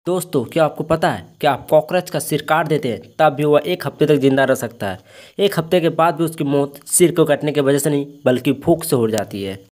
दोस्तों, क्या आपको पता है कि आप कॉकरोच का सिर काट देते हैं तब भी वह 1 हफ्ते तक जिंदा रह सकता है। 1 हफ्ते के बाद भी उसकी मौत सिर को कटने की वजह से नहीं बल्कि भूख से हो जाती है।